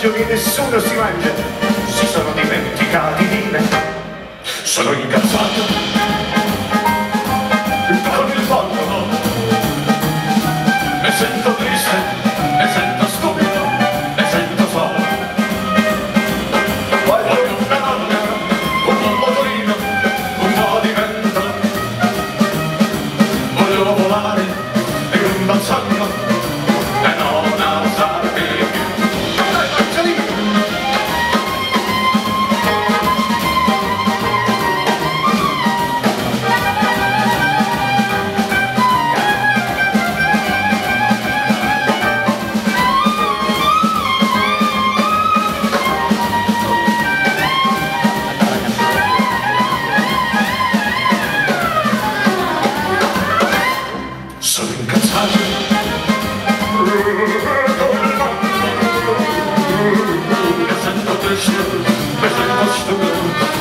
formaggio che nessuno si mangia, si sono dimenticati di me. Sono incazzato con il mondo, mi sento triste, mi sento stupido, mi sento solo. Voglio una donna, un buon motorino, un po' di vento. Voglio volare e un bel sonno e non alzarmi più. Dai, Marcelino! Sono incazzato. Mi sento triste, mi sento stupido,